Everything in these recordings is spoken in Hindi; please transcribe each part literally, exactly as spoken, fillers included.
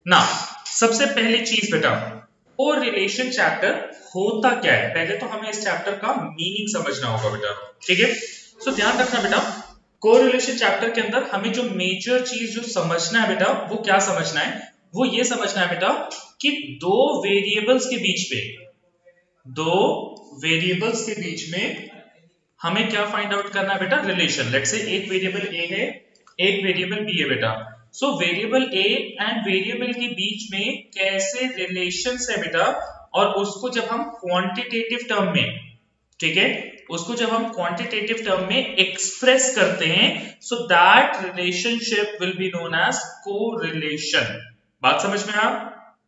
ना सबसे पहली चीज बेटा, कोरिलेशन चैप्टर होता क्या है, पहले तो हमें इस चैप्टर का मीनिंग समझना होगा बेटा, ठीक है। सो ध्यान रखना बेटा, कोरिलेशन चैप्टर के अंदर हमें जो मेजर चीज जो समझना है बेटा, वो क्या समझना है, वो ये समझना है बेटा कि दो वेरिएबल्स के बीच में दो वेरिएबल्स के बीच में हमें क्या फाइंड आउट करना है बेटा, रिलेशन। लेट्स से एक वेरिएबल ए है, एक वेरिएबल बी है बेटा। So variable A and variable के बीच में कैसे रिलेशंस है बेटा, और उसको जब हम क्वांटिटेटिव टर्म में, ठीक है, उसको जब हम क्वांटिटेटिव टर्म में एक्सप्रेस करते हैं, so that relationship will be known as correlation. बात समझ में आ?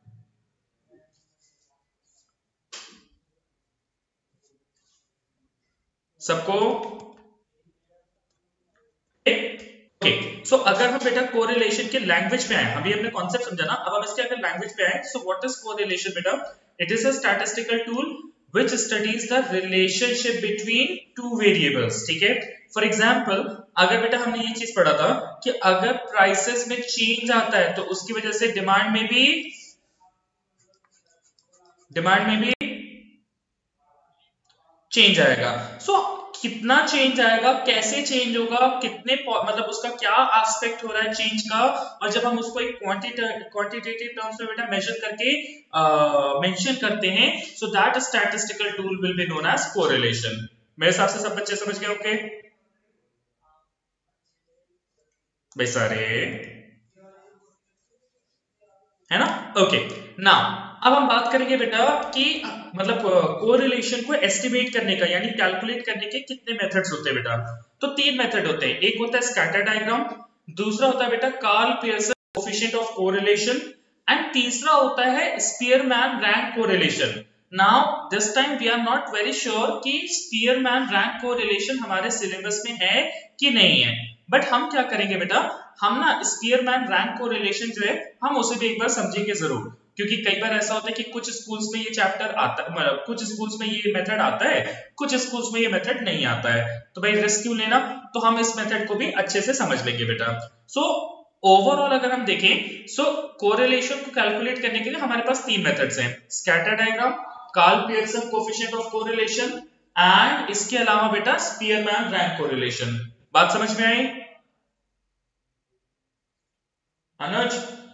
सबको ओके। सो अगर हम बेटा कोरिलेशन के लैंग्वेज पे आए, अभी हमने कॉन्सेप्ट समझा ना, अब हम इसके अगर लैंग्वेज पे आए, सो व्हाट इज कोरिलेशन बेटा? It is a statistical tool which studies the relationship between two variables, ठीक है। फॉर एग्जाम्पल अगर बेटा हमने ये चीज पढ़ा था कि अगर प्राइसेस में चेंज आता है तो उसकी वजह से डिमांड में भी डिमांड में भी चेंज आएगा। सो so, कितना चेंज आएगा, कैसे चेंज होगा, कितने मतलब उसका क्या एस्पेक्ट हो रहा है चेंज का, और जब हम उसको एक क्वांटिटेटिव टर्म्स में बेटा मेजर करके मेंशन uh, करते हैं, so that statistical tool will be known as correlation. मेरे हिसाब से सब बच्चे समझ गए? ओके भाई सारे, है ना? ओके ना, अब हम बात करेंगे बेटा कि मतलब कोरिलेशन को एस्टिमेट करने का यानी कैलकुलेट करने के कितने मेथड्स होते हैं बेटा। तो तीन मेथड होते हैं, एक होता है स्कैटर डायग्राम, दूसरा होता है बेटा Karl Pearson coefficient of correlation, and तीसरा होता है Spearman rank correlation. Now this time we are not very sure कि स्पीयरमैन रैंक कोरिलेशन हमारे सिलेबस में है कि नहीं है, बट हम क्या करेंगे बेटा, हम ना स्पीयरमैन रैंक कोरिलेशन जो है हम उसे भी एक बार समझेंगे जरूर, क्योंकि कई बार ऐसा होता है कि कुछ स्कूल्स में ये चैप्टर आता है, मतलब कुछ स्कूल्स में ये मेथड आता है, कुछ स्कूल्स में ये मेथड नहीं आता है, तो भाई रिस्क क्यों लेना, तो हम इस मेथड को भी अच्छे से समझ लेंगे बेटा। सो ओवरऑल अगर हम देखें, सो कोरिलेशन को कैलकुलेट करने के लिए हमारे पास तीन मेथड्स हैं, scatter diagram, Karl Pearson coefficient of correlation, and इसके अलावा बेटा स्पीयरमैन रैंक कोरिलेशन। बात समझ में आई अनुज?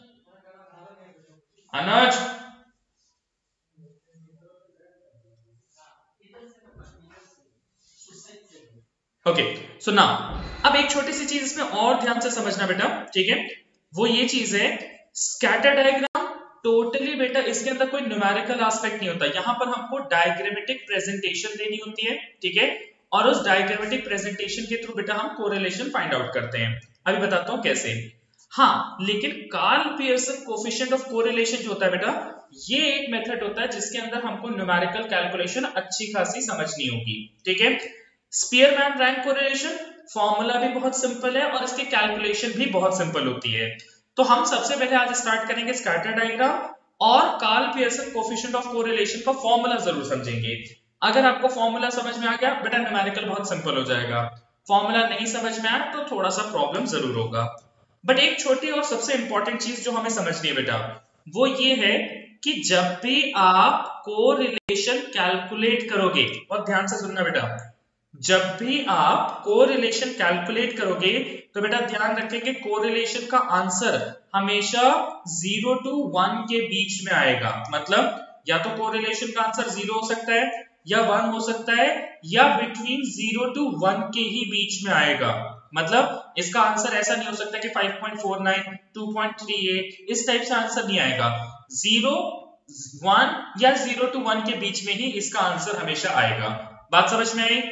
अनुज ओके, सो नाउ अब एक छोटी सी चीज इसमें और ध्यान से समझना बेटा, ठीक है, वो ये चीज है स्कैटर डायग्राम टोटली बेटा इसके अंदर कोई न्यूमेरिकल एस्पेक्ट नहीं होता, यहाँ पर हमको डायग्रामेटिक प्रेजेंटेशन देनी होती है, ठीक है, और उस डायग्रामेटिक प्रेजेंटेशन के थ्रू बेटा हम कोरिलेशन फाइंड आउट करते हैं। अभी बताता हूँ कैसे। हाँ, लेकिन Karl Pearson coefficient of correlation जो होता है बेटा, ये एक मेथड होता है जिसके अंदर हमको न्यूमेरिकल कैलकुलेशन अच्छी खासी समझनी होगी, ठीक है। स्पीयरमैन रैंक कोरिलेशन फॉर्मूला भी बहुत सिंपल है और इसकी कैलकुलेशन भी बहुत सिंपल होती है। तो हम सबसे पहले आज स्टार्ट करेंगे स्कैटर डायग्राम और Karl Pearson coefficient of correlation का फॉर्मूला जरूर समझेंगे। अगर आपको फॉर्मूला समझ में आ गया बेटा, न्यूमेरिकल बहुत सिंपल हो जाएगा। फॉर्मूला नहीं समझ में आया तो थोड़ा सा प्रॉब्लम जरूर होगा। बट एक छोटी और सबसे इंपॉर्टेंट चीज जो हमें समझनी है बेटा, वो ये है कि जब भी आप कोरिलेशन कैलकुलेट करोगे, और ध्यान से सुनना बेटा, जब भी आप कोरिलेशन कैलकुलेट करोगे तो बेटा ध्यान रखें कि कोरिलेशन का आंसर हमेशा जीरो टू वन के बीच में आएगा। मतलब या तो कोरिलेशन का आंसर जीरो हो सकता है या वन हो सकता है, या बिटवीन जीरो टू वन के ही बीच में आएगा। मतलब इसका आंसर ऐसा नहीं हो सकता कि five point four nine, two point three eight इस टाइप से आंसर नहीं आएगा। जीरो वन या जीरो टू वन के बीच में ही इसका आंसर हमेशा आएगा। बात समझ में आई?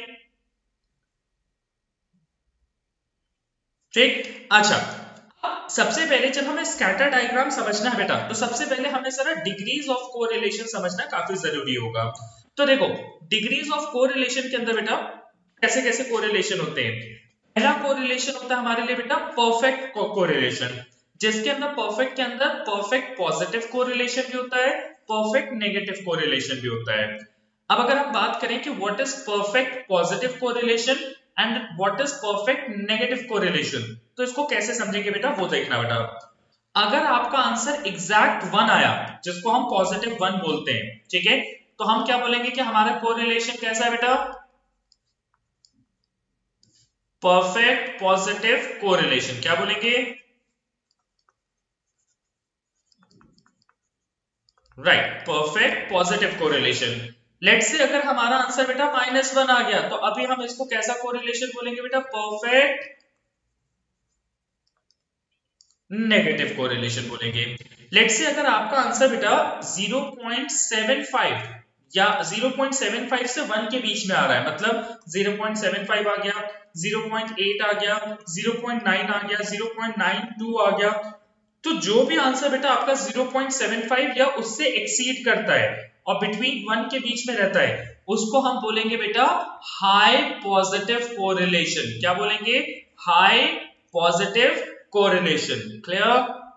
ठीक, अच्छा सबसे पहले जब हमें स्कैटर डायग्राम समझना है बेटा, तो सबसे पहले हमें सारा डिग्रीज ऑफ कोरिलेशन समझना काफी जरूरी होगा। तो देखो डिग्रीज ऑफ कोरिलेशन के अंदर बेटा कैसे कैसे कोरिलेशन होते हैं। पहला कोरिलेशन होता है हमारे लिए बेटा परफेक्ट कोरिलेशन, जिसके अंदर परफेक्ट के अंदर परफेक्ट पॉजिटिव कोरिलेशन भी होता है, परफेक्ट नेगेटिव कोरिलेशन भी होता है। अब अगर हम बात करें कि what is perfect positive correlation and what is perfect negative correlation, तो इसको कैसे समझेंगे बेटा वो देखना बेटा। अगर आपका आंसर एग्जैक्ट वन आया, जिसको हम पॉजिटिव वन बोलते हैं, ठीक है, तो हम क्या बोलेंगे कि हमारा कोरिलेशन कैसा है बेटा? Perfect positive correlation. क्या बोलेंगे? Right, perfect positive correlation. Let's say अगर हमारा आंसर बेटा माइनस वन आ गया, तो अभी हम इसको कैसा कोरिलेशन बोलेंगे बेटा? परफेक्ट नेगेटिव कोरिलेशन बोलेंगे। लेट्स से अगर आपका आंसर बेटा ज़ीरो पॉइंट सेवन फाइव या ज़ीरो पॉइंट सेवन फाइव से वन के बीच में आ रहा है, मतलब ज़ीरो पॉइंट सेवन फाइव आ गया, ज़ीरो पॉइंट एट आ गया, ज़ीरो पॉइंट नाइन आ गया, ज़ीरो पॉइंट नाइन टू आ गया, तो जो भी आंसर बेटा आपका ज़ीरो पॉइंट सेवन फाइव या उससे एक्सीड करता है और बिटवीन वन के बीच में रहता है, उसको हम बोलेंगे बेटा हाई पॉजिटिव कोरिलेशन। क्या बोलेंगे? High positive correlation. Clear?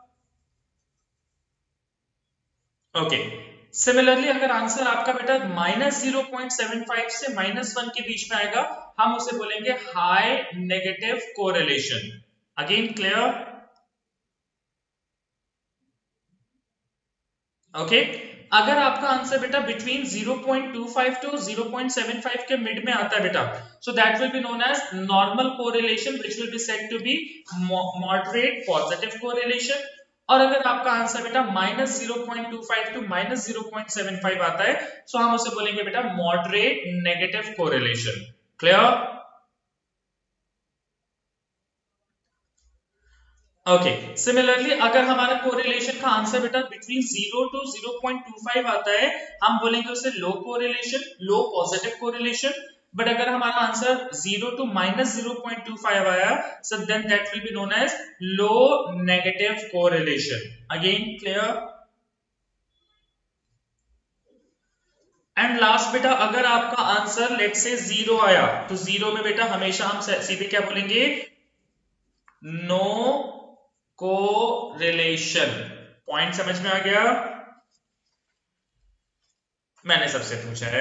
Okay. Similarly अगर आंसर आपका बेटा minus zero point seven five से माइनस वन के बीच में आएगा, हम उसे बोलेंगे high negative correlation. Again clear? Okay. अगर आपका आंसर बेटा between zero point two five to zero point seven five के मिड में आता है बेटा, so that will be known as normal correlation which will be said to be moderate positive correlation. और अगर आपका आंसर बेटा minus zero point two five to minus zero point seven five आता है, सो हम उसे बोलेंगे बेटा moderate negative correlation. Clear? Okay. Similarly अगर हमारा कोरिलेशन का आंसर बेटा between zero to zero point two five आता है, हम बोलेंगे उसे low correlation, low positive correlation. But अगर हमारा answer zero to minus zero point two five आया, so then that will be known as low negative correlation. Again clear? And last बेटा अगर आपका आंसर लेट्स से जीरो आया, तो जीरो में बेटा हमेशा हम सीधे क्या बोलेंगे? No correlation. पॉइंट समझ में आ गया? मैंने सबसे पूछा है,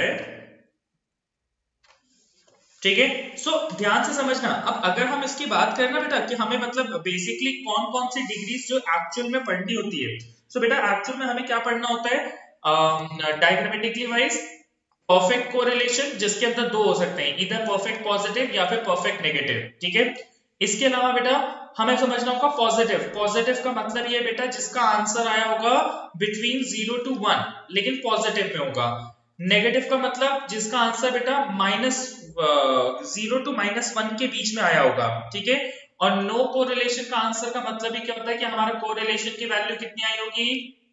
ठीक है। सो so, ध्यान से समझना। अब अगर हम इसकी बात करें ना बेटा कि हमें मतलब बेसिकली कौन कौन सी डिग्रीज जो एक्चुअल में पढ़नी होती है, सो so, बेटा एक्चुअल में हमें क्या पढ़ना होता है? डायग्रामेटिकली वाइज परफेक्ट कोरिलेशन, जिसके अंदर दो हो सकते हैं, इधर परफेक्ट पॉजिटिव या फिर परफेक्ट नेगेटिव, ठीक है। इसके अलावा बेटा हमें समझना होगा पॉजिटिव। पॉजिटिव का मतलब ये बेटा जिसका आंसर आया होगा बिटवीन जीरो टू वन लेकिन पॉजिटिव में होगा। नेगेटिव का मतलब जिसका आंसर बेटा minus zero to minus one के बीच में आया होगा, ठीक है। और नो कोरिलेशन का आंसर का मतलब ही क्या होता है कि हमारा कोरिलेशन की वैल्यू कितनी आई होगी?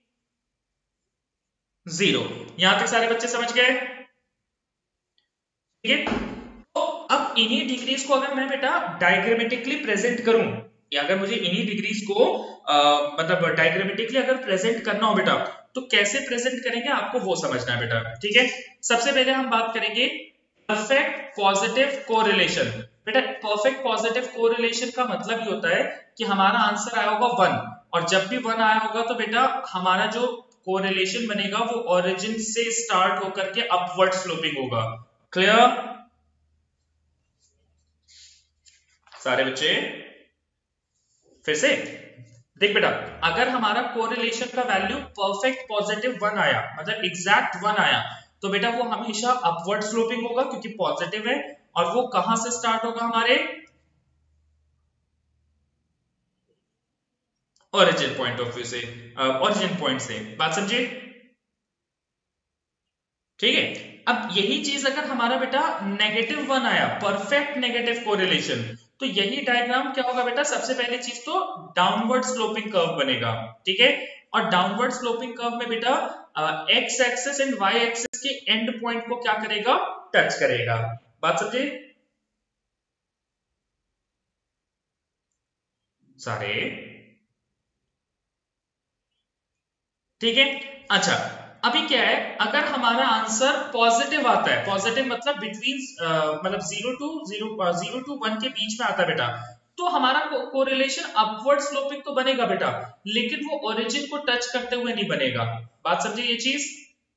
जीरो। यहां तक सारे बच्चे समझ गए? ठीक है। तो अब इन्हीं डिग्रीज को अगर मैं बेटा डायग्रामेटिकली प्रेजेंट करूं, या अगर मुझे इन्हीं डिग्रीज को आ, मतलब डायग्रामेटिकली अगर प्रेजेंट करना हो बेटा, तो कैसे प्रेजेंट करेंगे आपको वो समझना है बेटा, ठीक है। सबसे पहले हम बात करेंगे परफेक्ट पॉजिटिव कोरिलेशन। बेटा परफेक्ट पॉजिटिव कोरिलेशन का मतलब ये होता है कि हमारा आंसर आया होगा वन, और जब भी वन आया होगा तो बेटा हमारा जो कोरिलेशन बनेगा वो ओरिजिन से स्टार्ट होकर के अपवर्ड स्लोपिंग होगा। क्लियर सारे बच्चे? फिर से देख बेटा, अगर हमारा कोरिलेशन का वैल्यू परफेक्ट पॉजिटिव वन आया, मतलब एग्जैक्ट वन आया, तो बेटा वो हमेशा अपवर्ड स्लोपिंग होगा क्योंकि पॉजिटिव है। और वो कहां से स्टार्ट होगा? हमारे ओरिजिन पॉइंट ऑफ व्यू से, ओरिजिन पॉइंट से। बात समझे? ठीक है। अब यही चीज अगर हमारा बेटा नेगेटिव वन आया, परफेक्ट नेगेटिव कोरिलेशन, तो यही डायग्राम क्या होगा बेटा? सबसे पहली चीज तो डाउनवर्ड स्लोपिंग कर्व बनेगा, ठीक है। और डाउनवर्ड स्लोपिंग कर्व में बेटा X axis and Y axis के एंड पॉइंट को क्या करेगा? टच करेगा। बात समझे सारे? ठीक है। अच्छा अभी क्या है, अगर हमारा आंसर पॉजिटिव आता है, पॉजिटिव मतलब बिटवीन मतलब zero to zero zero to one के बीच में आता है बेटा, तो हमारा कोरिलेशन अपवर्ड स्लोपिंग तो बनेगा बेटा, लेकिन वो ओरिजिन को टच करते हुए नहीं बनेगा। बात समझे ये चीज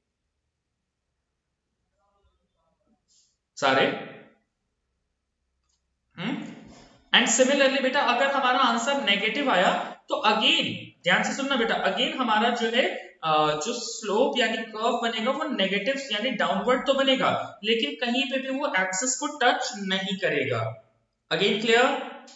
सारे? हम्म। एंड सिमिलरली बेटा अगर हमारा आंसर नेगेटिव आया, तो अगेन ध्यान से सुनना बेटा, अगेन हमारा जो है जो स्लोप यानी कर्व बनेगा वो नेगेटिव यानी डाउनवर्ड तो बनेगा, लेकिन कहीं पे भी वो एक्सिस को टच नहीं करेगा। अगेन क्लियर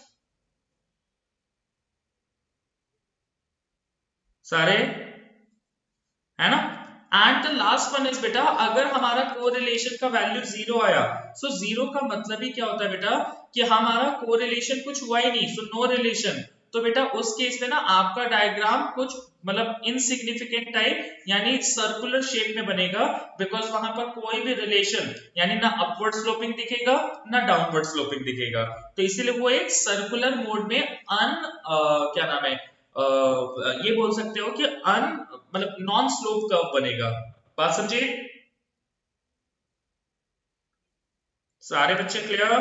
सारे, है ना? And the last one is बेटा, अगर हमारा कोरिलेशन का वैल्यू जीरो आया, सो so जीरो का मतलब ही क्या होता है बेटा कि हमारा कोरिलेशन कुछ हुआ ही नहीं, सो नो रिलेशन। तो बेटा उस केस में ना आपका डायग्राम कुछ मतलब इनसिग्निफिकेंट टाइप यानी सर्कुलर शेप में बनेगा, बिकॉज वहां पर कोई भी रिलेशन यानी ना अपवर्ड स्लोपिंग दिखेगा ना डाउनवर्ड स्लोपिंग दिखेगा, तो इसीलिए वो एक सर्कुलर मोड में अन आ, क्या नाम है आ, ये बोल सकते हो कि अन मतलब नॉन स्लोप कर्व बनेगा। बात समझे सारे बच्चे? क्लियर?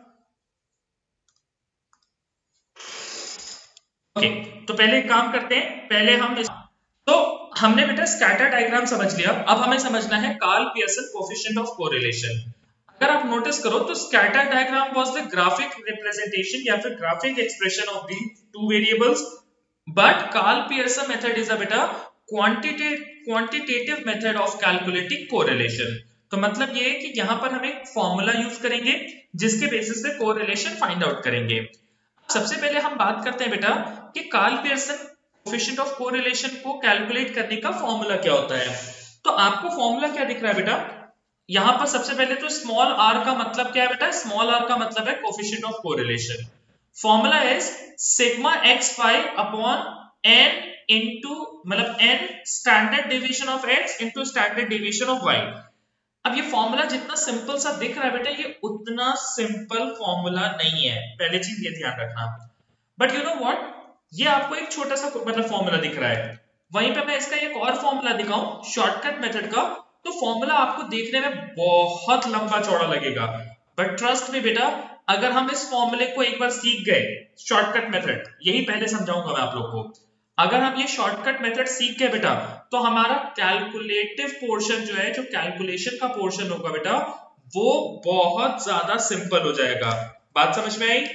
ओके, तो पहले एक काम करते हैं, पहले हम इस, तो हमने बेटा स्कैटर डायग्राम समझ लिया, अब हमें समझना है Karl Pearson coefficient of correlation. अगर आप नोटिस करो तो scatter diagram was the graphic representation या फिर graphic expression of the two variables, but Karl Pearson method is a बेटा quantitative quantitative method of calculating correlation. तो मतलब ये है कि यहां पर हम एक फॉर्मूला यूज करेंगे जिसके बेसिस पे कोरिलेशन फाइंड आउट करेंगे। सबसे पहले हम बात करते हैं बेटा कि Karl Pearson coefficient of correlation को कैलकुलेट करने का फॉर्मूला क्या होता है। तो आपको फॉर्मूला क्या दिख रहा है बेटा, यहां पर सबसे पहले तो स्मॉल r का मतलब क्या है बेटा, स्मॉल r का मतलब है coefficient of correlation. Formula is sigma X Y upon n into मतलब n standard deviation of x into standard deviation of y। अब ये फॉर्मूला जितना सिंपल सा दिख रहा है बेटा, ये उतना सिंपल फॉर्मूला नहीं है, पहले चीज ये ध्यान रखना। बट यू नो व्हाट, ये आपको एक छोटा सा मतलब फॉर्मूला दिख रहा है, वहीं पे मैं इसका एक और फॉर्मूला दिखाऊं शॉर्टकट मेथड का, तो फॉर्मूला आपको देखने में बहुत लंबा चौड़ा लगेगा, बट ट्रस्ट मी बेटा, अगर हम इस फॉर्मूले को एक बार सीख गए शॉर्टकट मेथड, यही पहले समझाऊंगा मैं आप लोग को, अगर हम ये शॉर्टकट मेथड सीख गए बेटा तो हमारा कैलकुलेटिव पोर्शन जो है, जो कैलकुलेशन का पोर्शन होगा बेटा, वो बहुत ज्यादा सिंपल हो जाएगा। बात समझ में आई?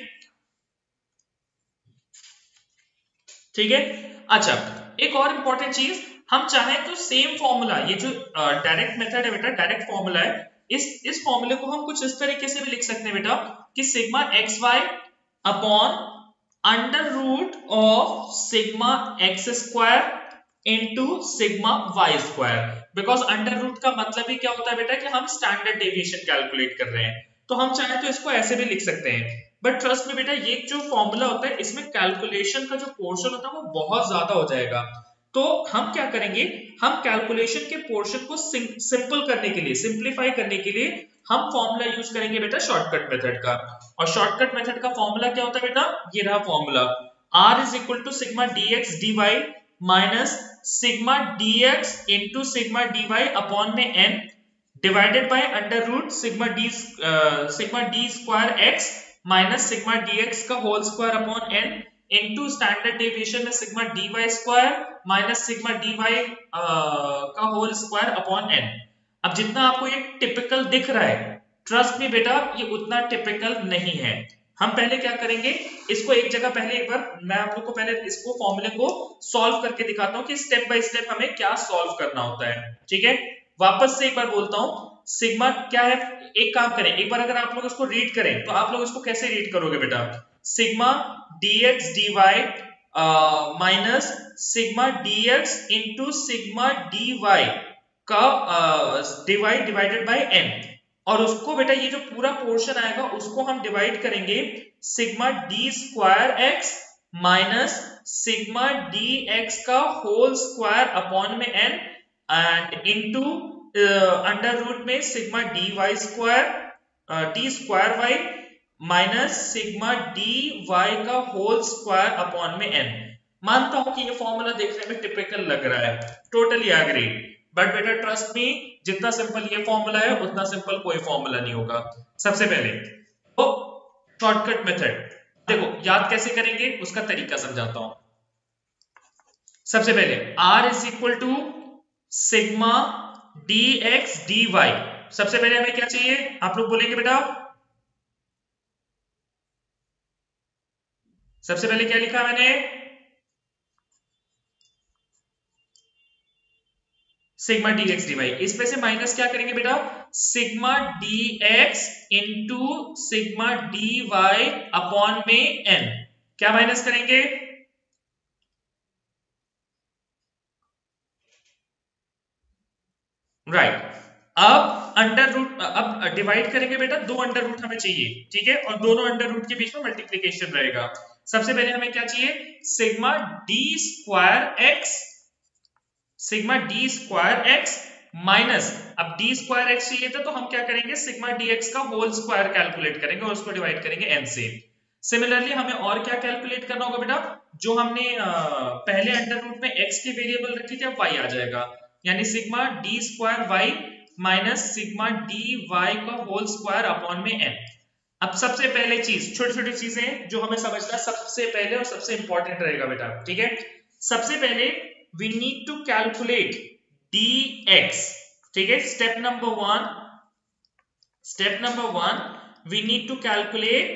ठीक है, अच्छा एक और इंपॉर्टेंट चीज, हम चाहें तो सेम फॉर्मूला, ये जो डायरेक्ट मेथड है बेटा, डायरेक्ट फॉर्मूला है, इस इस फॉर्मूले को हम कुछ इस तरीके से भी लिख सकते हैं बेटा कि sigma X Y upon under root of sigma X square into sigma Y square, because under root का मतलब ही क्या होता है बेटा कि हम स्टैंडर्ड डेविएशन कैलकुलेट कर रहे हैं, तो हम चाहे तो इसको ऐसे भी लिख सकते हैं। बट ट्रस्ट में बेटा ये जो फॉर्मूला होता है इसमें कैलकुलेशन का जो पोर्शन होता है वो बहुत ज्यादा हो जाएगा, तो हम क्या करेंगे, हम कैलकुलेशन के पोर्शन को सिंपल करने के लिए, सिंप्लीफाई करने के लिए हम फॉर्मूला यूज करेंगे बेटा शॉर्टकट मेथड का। और शॉर्टकट मेथड का फॉर्मूला क्या होता है बेटा, ये रहा formula, r is equal to sigma dx dy minus sigma dx into sigma dy upon में n divided by under root sigma d sigma d square x minus sigma dx का whole square upon n into standard deviation में sigma dy square minus sigma dy का होल स्क्वायर अपॉन n। अब जितना आपको ये टिपिकल दिख रहा है, ट्रस्ट मी बेटा ये उतना टिपिकल नहीं है। हम पहले क्या करेंगे, इसको एक जगह पहले एक बार मैं आप लोग को पहले इसको फॉर्मूले को सॉल्व करके दिखाता हूं कि स्टेप बाय स्टेप हमें क्या सॉल्व करना होता है। ठीक है, वापस से एक बार बोलता हूं, सिग्मा क्या है, एक काम करें, एक बार अगर आप लोग इसको रीड करें तो आप लोग इसको कैसे रीड करोगे बेटा, sigma dx dy minus sigma dx into sigma dy का डिवाइड डिवाइडेड बाय n, और उसको बेटा ये जो पूरा पोर्शन आएगा उसको हम डिवाइड करेंगे sigma d square x minus sigma dx का होल स्क्वायर अपॉन में n and into under root में sigma dy square d square y minus sigma dy का होल स्क्वायर अपॉन में n। मानता हूं कि ये फॉर्मूला देखने में टिपिकल लग रहा है, टोटली एग्री, बट बेटा ट्रस्ट मी जितना सिंपल ये फॉर्मूला है उतना सिंपल कोई फॉर्मूला नहीं होगा। सबसे पहले तो शॉर्टकट मेथड देखो याद कैसे करेंगे उसका तरीका समझाता हूं। सबसे पहले r is equal to sigma dx dy, सबसे पहले हमें क्या चाहिए, आप लोग बोलेंगे बेटा, सबसे पहले क्या लिखा मैंने, sigma D X D Y, इसमें से माइनस क्या करेंगे बेटा, sigma D X into sigma D Y upon में एन, क्या माइनस करेंगे, राइट right. अब अंडर रूट, अब डिवाइड करेंगे बेटा, दो अंडर रूट हमें चाहिए, ठीक है, और दोनों अंडर रूट के बीच में मल्टीप्लीकेशन रहेगा। सबसे पहले हमें क्या चाहिए, sigma D square X, sigma D square X minus, अब डी स्क्वायर एक्स चाहिए था तो हम क्या करेंगे, सिग्मा डी एक्स का होल स्क्वायर कैलकुलेट करेंगे और उसको डिवाइड करेंगे एन से। सिमिलरली हमें और क्या कैलकुलेट करना होगा बेटा, जो हमने आ, पहले अंडर रूट में एक्स की वेरिएबल रखी थी, अब वाई आ जाएगा, यानी sigma D square Y minus sigma D Y का होल स्क्वायर अपॉन में एन। अब सबसे पहले चीज, छोटी छोटी चीजें जो हमें समझना सबसे पहले और सबसे इंपॉर्टेंट रहेगा बेटा, ठीक है। सबसे पहले we need to calculate dx, ठीक है, step number one, step number one we need to calculate,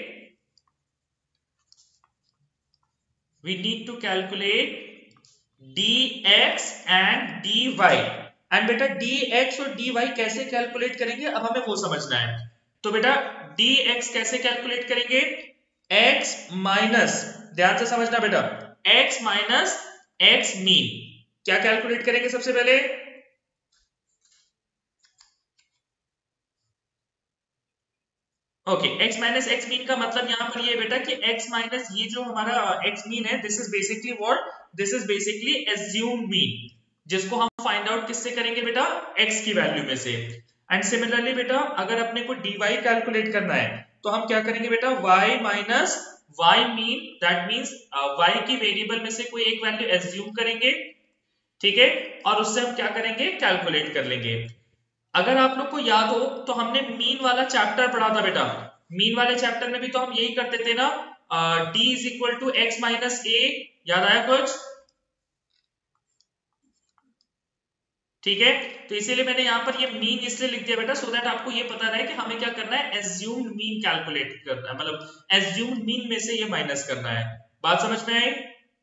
we need to calculate dx and dy, and बेटा dx और dy कैसे कैलकुलेट करेंगे, अब हमें वो समझना है। तो बेटा dx कैसे कैलकुलेट करेंगे, x माइनस, ध्यान से समझना बेटा, x माइनस x मीन, क्या कैलकुलेट करेंगे सबसे पहले, ओके, x माइनस x मीन का मतलब यहां पर ये बेटा कि x माइनस ये जो हमारा x मीन है, this is basically what, this is basically assumed mean, जिसको हम फाइंड आउट किससे करेंगे बेटा, x की वैल्यू में से। एंड सिमिलरली बेटा अगर अपने को dy कैलकुलेट करना है तो हम क्या करेंगे बेटा, y minus y mean, that means y की वेरिएबल में से कोई एक वैल्यू एज्यूम करेंगे, ठीक है, और उससे हम क्या करेंगे, कैलकुलेट कर लेंगे। अगर आप लोग को याद हो तो हमने मीन वाला चैप्टर पढ़ा था बेटा, मीन वाले चैप्टर में भी तो हम यही करते थे ना, d is equal to x minus a, याद आया कुछ, ठीक है। तो इसीलिए मैंने यहां पर ये मीन इसलिए लिख दिया बेटा, सो दैट आपको ये पता रहे कि हमें क्या करना है, एज्यूम्ड मीन कैलकुलेट करना है, मतलब एज्यूम्ड मीन में से ये माइनस करना है। बात समझ में आई,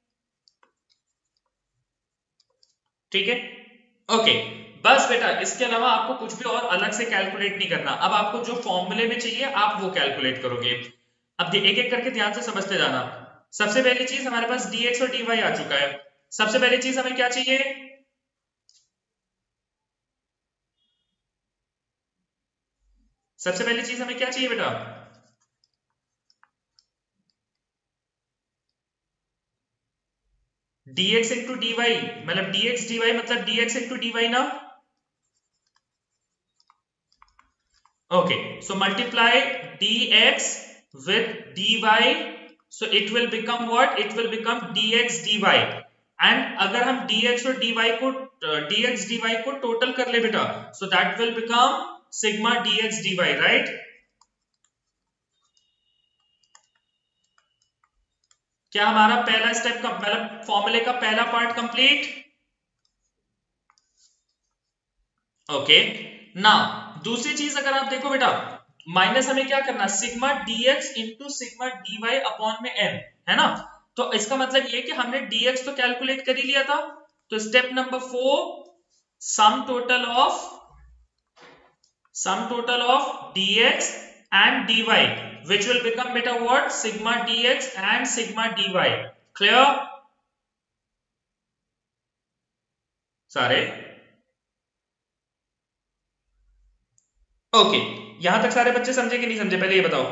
ठीक है, ओके। बस बेटा इसके अलावा आपको कुछ भी और अलग से कैलकुलेट नहीं करना, अब आपको जो फॉर्मूले में चाहिए आप वो कैलकुलेट करोगे। अब एक एक करके ध्यान से समझते जाना। सबसे पहली चीज हमारे पास dx और dy आ चुका है, सबसे पहली चीज हमें क्या चाहिए, सबसे पहली चीज हमें क्या चाहिए बेटा, dx इंटू dy, मतलब dx dy मतलब dx इंटू dy ना, okay, so multiply dx with dy, so it will become what, it will become dx dy, and अगर हम dx और dy को dx dy को टोटल कर ले बेटा, so that will become sigma dx dy, right? क्या हमारा पहला स्टेप का मतलब फॉर्मूले का पहला पार्ट कंप्लीट, ओके। नाउ दूसरी चीज अगर आप देखो बेटा, माइनस हमें क्या करना, sigma dx into sigma dy upon में n, है ना, तो इसका मतलब ये कि हमने dx तो कैलकुलेट कर ही लिया था, तो step number four, sum total of, sum total of dx and dy which will become beta what, sigma dx and sigma dy, clear सारे, ओके okay. यहां तक सारे बच्चे समझे कि नहीं समझे, पहले ये बताओ,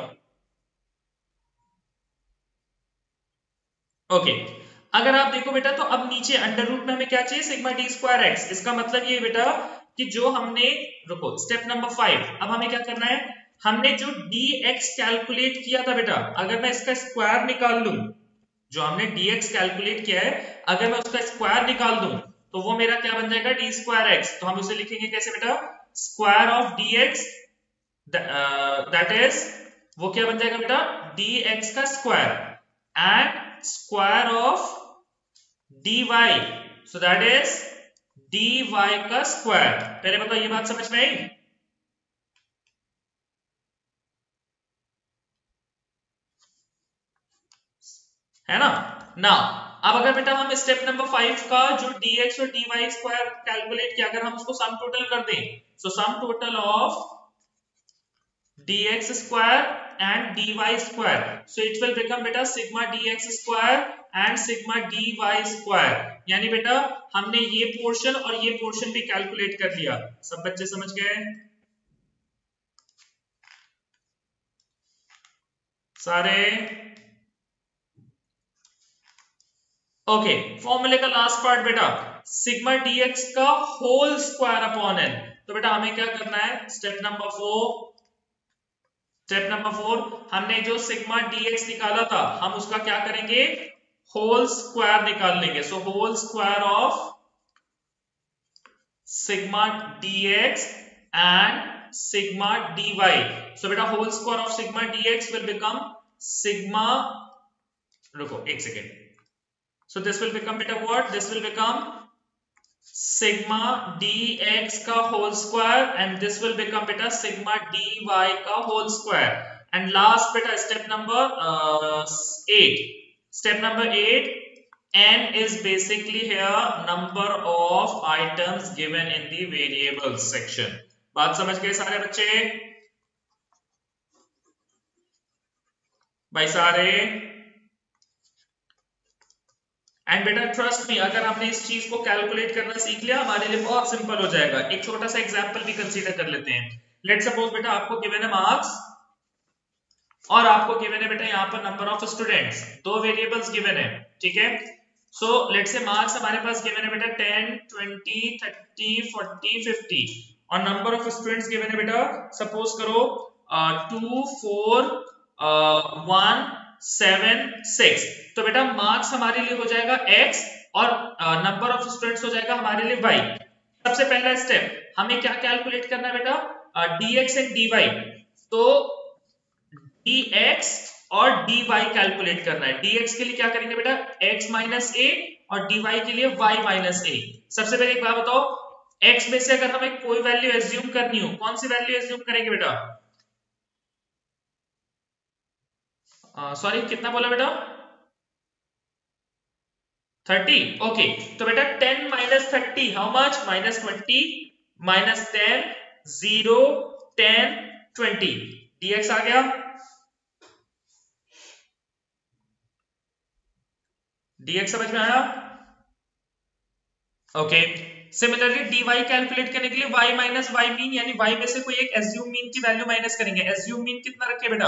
ओके okay. अगर आप देखो बेटा तो अब नीचे अंडर रूट में हमें क्या चाहिए, सिग्मा डी स्क्वायर एक्स, इसका मतलब ये बेटा कि जो हमने, रुको स्टेप नंबर फाइव, अब हमें क्या करना है, हमने जो dx कैलकुलेट किया था बेटा, अगर मैं इसका स्क्वायर निकाल लूं, जो हमने dx कैलकुलेट किया है अगर मैं उसका स्क्वायर निकाल दूं तो वो मेरा क्या बन जाएगा, डी स्क्वायर एक्स, तो हम उसे लिखेंगे कैसे बेटा, square of dx, that is वो क्या बन जाएगा बेटा, dx का square and square of dy, so that is dy का स्क्वायर। पहले बताओ ये बात समझ में आई, है ना। नाउ अब अगर बेटा हम स्टेप नंबर फाइव का जो dx और dy स्क्वायर कैलकुलेट किया, अगर हम उसको सम टोटल कर दें, so sum total of dx square and dy square, so it will become बेटा sigma dx square and sigma dy square, यानी बेटा हमने ये पोर्शन और ये पोर्शन भी कैलकुलेट कर लिया। सब बच्चे समझ गए सारे? ओके, फॉर्मूले का लास्ट पार्ट बेटा सिग्मा dx का होल स्क्वायर अपॉन n। तो बेटा हमें क्या करना है, step number four step number four हमने जो सिग्मा dx निकाला था, हम उसका क्या करेंगे, होल स्क्वायर निकाल लेंगे। So whole square of sigma dx and sigma dy, so बेटा whole square of sigma dx will become sigma, रुको एक second, so this will become beta what, this will become sigma dx का whole square and this will become beta sigma dy का whole square, and last beta step number uh, eight step number eight, n is basically here number of items given in the variables section। बात समझ गए सारे बच्चे भाई सारे? एंड बेटा ट्रस्ट मी, अगर हमने इस चीज को कैलकुलेट करना सीख लिया हमारे लिए बहुत सिंपल हो जाएगा। एक छोटा सा एग्जांपल भी कंसीडर कर लेते हैं। लेट्स सपोज बेटा आपको गिवन है मार्क्स और आपको गिवन है बेटा यहाँ पर नंबर ऑफ स्टूडेंट्स, दो वेरिएबल्स गिवन है, ठीक है। सो लेट्स से मार्क्स हमारे पास गिवन है बेटा ten, twenty, thirty, forty, fifty और नंबर ऑफ स्टूडेंट्स गिवन है बेटा सपोज करो two, four, one, seven, six. तो बेटा मार्क्स हमारे लिए हो जाएगा x और नंबर ऑफ स्टूडेंट्स हो जाएगा हमारे लिए y। सबसे पहला स्टेप हमें क्या कैलकुलेट करना है बेटा, dx एंड dy। तो dx और dy कैलकुलेट करना है। dx के लिए क्या करेंगे बेटा, x माइनस a और dy के लिए y माइनस a। सबसे पहले एक बात बताओ, x में से अगर हमें कोई वैल्यू एज्यूम करनी हो, कौन सी वैल्यू एज्यूम करेंगे बेटा? सॉरी uh, कितना बोला बेटा? थर्टी। ओके, तो बेटा ten minus thirty how much, minus twenty, minus ten, zero, ten, twenty, dx आ गया। dx समझ में आया? ओके, सिमिलरली dy कैलकुलेट करने के लिए y माइनस y मीन, यानी y में से कोई एक एज्यूम मीन की वैल्यू माइनस करेंगे। एज्यूम मीन कितना रखे बेटा?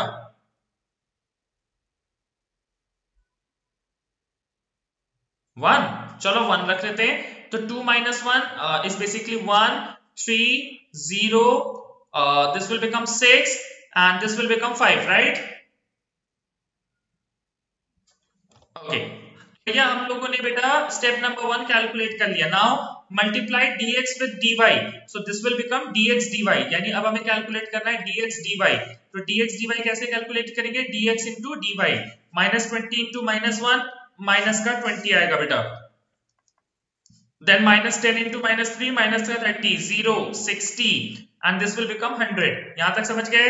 वन। चलो वन रख लेते हैं। तो two minus one is basically one, three, zero, this will become six and this will become five, right? Okay, भैया हम लोगों ने बेटा स्टेप नंबर वन कैलकुलेट कर लिया। Now multiply dx with dy, so this will become dx dy, यानी अब हमें कैलकुलेट करना है dx dy। तो dx dy कैसे कैलकुलेट करेंगे, dx into dy, minus twenty into minus one, minus का ट्वेंटी आएगा बेटा, then minus ten into minus three, minus का thirty, zero, sixty and this will become hundred। यहां तक समझ गए?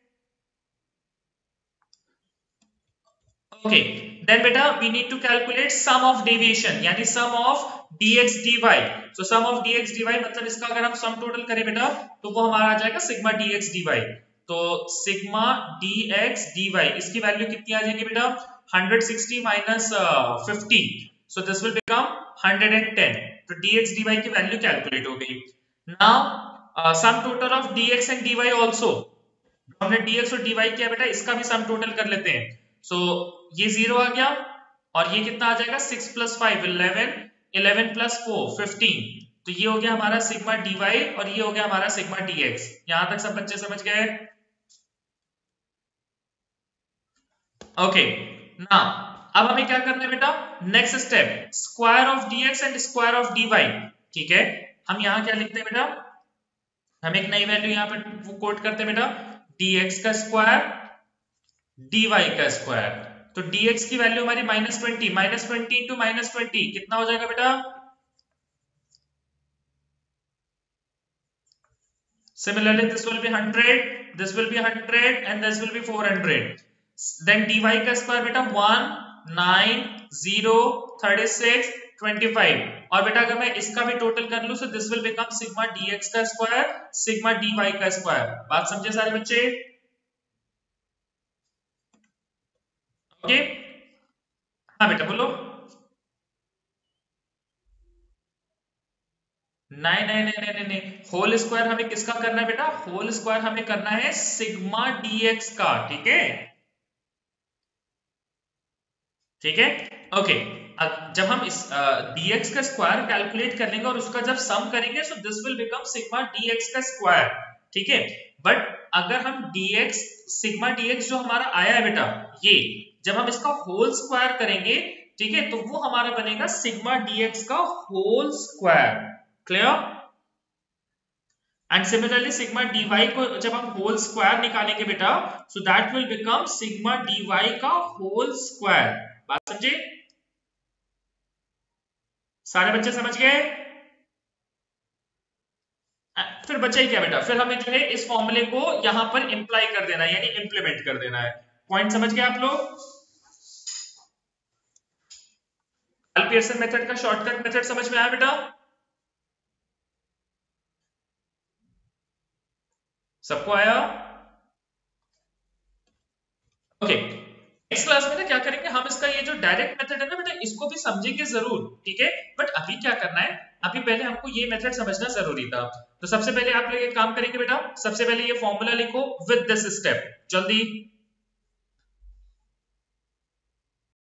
okay, then बेटा we need to calculate sum of deviation, यानी sum of dx dy। so sum of dx dy मतलब इसका अगर हम sum total करें बेटा तो वो हमारा आ जाएगा sigma dx dy। तो sigma dx dy इसकी वैल्यू कितनी आ जाएगी बेटा, one hundred sixty minus uh, fifty, so this will become one hundred ten। तो dx dy की वैल्यू कैलकुलेट हो गई। Now sum total of dx and dy also, हमने dx और dy किया बेटा, इसका भी सम टोटल कर लेते हैं। सो so, ये जीरो आ गया और ये कितना आ जाएगा, six plus five, eleven, eleven plus four, fifteen. तो ये हो गया हमारा सिग्मा dy और ये हो गया हमारा सिग्मा dx। यहां तक सब बच्चे समझ गए? ओके, नाउ अब हमें क्या करना है बेटा, next step square of dx and square of dy। ठीक है, हम यहां क्या लिखते हैं बेटा, हम एक नई वैल्यू यहां पर कोट करते हैं बेटा, dx का स्क्वायर, dy का स्क्वायर। तो dx की वैल्यू हमारी minus twenty, minus twenty into minus twenty कितना हो जाएगा बेटा, similarly this will be hundred, this will be hundred and this will be four hundred. Then dy का स्क्वायर बेटा one, nine, zero, thirty six, twenty five. और बेटा अगर मैं इसका भी टोटल कर लूं, so this will become sigma dx का स्क्वायर सिग्मा dy का स्क्वायर। बात समझे सारे बच्चे? ओके, हाँ बेटा बोलो। नहीं नहीं नहीं नहीं नहीं, होल स्क्वायर हमें किसका करना है बेटा? होल स्क्वायर हमें करना है सिग्मा dx का, ठीक है? ठीक है, ओके। जब हम इस dx का स्क्वायर कैलकुलेट कर लेंगे और उसका जब सम करेंगे, so this will become sigma dx का स्क्वायर, ठीक है? बट अगर हम dx सिग्मा dx जो हमारा आया है बेटा, ये जब हम इसका होल स्क्वायर करेंगे, ठीक है, तो वो हमारा बनेगा सिग्मा dx का whole square. Clear? And similarly sigma dy को जब हम होल स्क्वायर निकालेंगे बेटा, so that will become sigma dy का होल स्क्वायर। बात समझे? सारे बच्चे समझ गए? फिर बचा ही क्या बेटा? फिर हमें जो है इस फॉर्मूले को यहां पर इंप्लाई कर देना है, यानी इंप्लीमेंट कर देना है। पॉइंट समझ गए आप लोग? पियर्सन मेथड का शॉर्टकट मेथड समझ में आया बेटा? सबको आया? ओके, नेक्स्ट क्लास में ना क्या करेंगे हम, इसका ये जो डायरेक्ट मेथड है ना बेटा, इसको भी समझेंगे जरूर, ठीक है? बट अभी क्या करना है, अभी पहले हमको ये मेथड समझना जरूरी था। तो सबसे पहले आप लोग एक काम करेंगे बेटा, सबसे पहले ये फॉर्मूला लिखो विद दिस स्टेप, जल्दी।